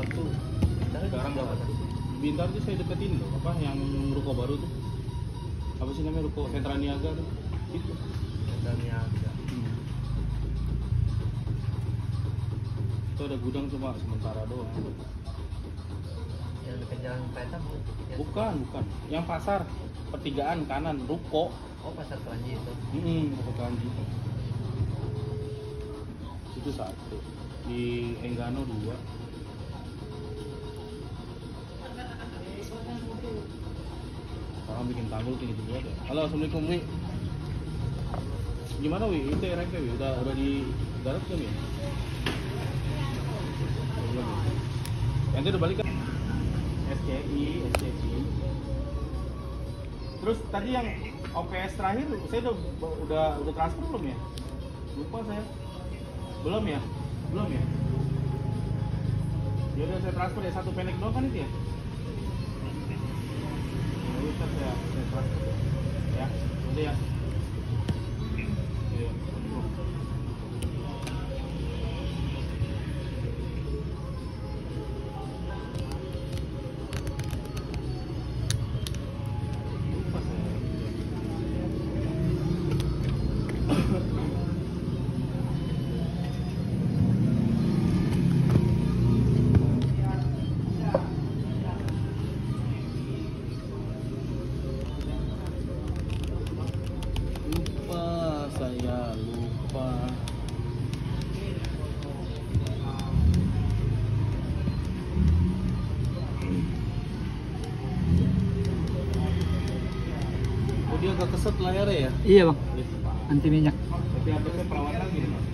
satu. Sekarang berapa? Bintar tuh saya deketin loh, apa yang ruko baru tuh? Apa sih namanya, ruko Sentra Niaga tuh? Itu. Sentra Niaga. Itu ada gudang cuma sementara doang. Yang dekat jalan kereta Bukan. Yang pasar pertigaan kanan, ruko. Oh, pasar Keranji itu. Ruko Keranji. Itu satu. Di Enggano 2. Sekarang bikin tanggul tinggi juga deh. Halo, assalamualaikum Wi. Gimana Wi? Itu RMP Wi? Udah di darat belum ya? Belum. Yang itu udah balik kan? SCI. Terus tadi yang OPS terakhir saya udah transfer belum ya? Lupa saya. Belum ya? Ya udah saya transfer ya, satu pendek doang kan itu ya? Ntar saya transfer ya, udah ya. Iya. Lupa saya. Saya lupa. Oh, dia agak keset layarnya ya? Iya bang, anti minyak. Tapi atasnya perawatan gini Mas?